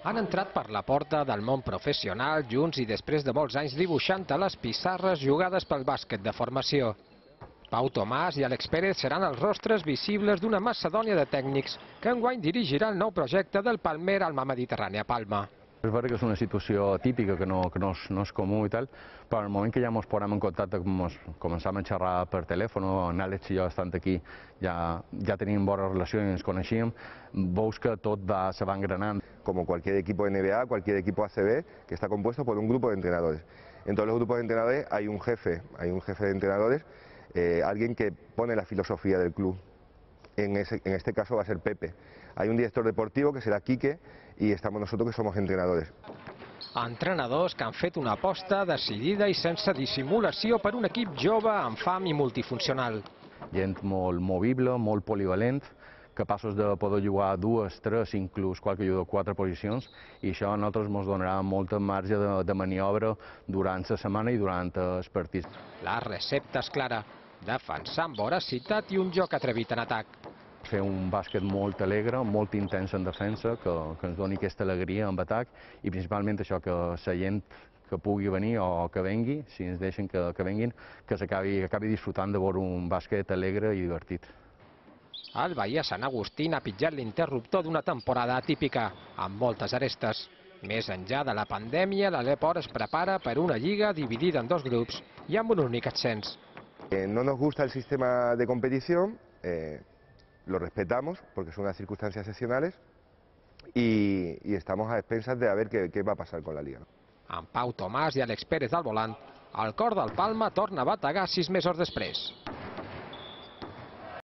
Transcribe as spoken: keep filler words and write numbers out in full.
Han entrat per la porta del món professional junts i després de molts anys dibuixant a les pissarres jugades pel bàsquet de formació. Pau Tomàs i Àlex Pérez seran els rostres visibles d'una macedònia de tècnics que enguany dirigirà el nou projecte del Palmer Alma Mediterrània Palma. És veritat que és una situació típica, que no, que no, és, no és comú i tal, però en el moment que ja ens posem en contacte, començam a xerrar per telèfon, en Àlex i jo estant aquí, ja, ja tenim bones relacions i ens coneixíem, veus que tot va, se va engranant. Como cualquier equipo N B A, cualquier equipo A C B, que está compuesto por un grupo de entrenadores. En todos los grupos de entrenadores hay un jefe, hay un jefe de entrenadores, eh, alguien que pone la filosofía del club. En, ese, en este caso va a ser Pepe. Hay un director deportivo que será Quique y estamos nosotros que somos entrenadores. Entrenadors que han fet una aposta decidida i sense dissimulació per un equip jove amb fam i multifuncional. Gent molt movible, molt polivalent, capaços de poder jugar dues, tres, inclús qualque jugador quatre posicions, i això a nosaltres ens donarà molta marge de, de maniobra durant la setmana i durant els partits. La recepta és clara, defensar amb voracitat i un joc atrevit en atac. Fer un bàsquet molt alegre, molt intens en defensa, que, que ens doni aquesta alegria en atac, i principalment això, que la gent que pugui venir o que vengui, si ens deixen que, que venguin, que s'acabi acabi disfrutant de veure un bàsquet alegre i divertit. El Bahia Sant Agustí ha pitjat l'interruptor d'una temporada atípica, amb moltes arestes. Més enllà de la pandèmia, l'Aleport es prepara per una lliga dividida en dos grups i amb un únic ascens. Eh, no nos gusta el sistema de competición, eh, lo respetamos porque son unas circunstancias excepcionales y, y estamos a expensas de a ver qué, qué va a pasar con la liga. Amb Pau Tomàs i Àlex Pérez al volant, el cor del Palma torna a bategar sis mesos després.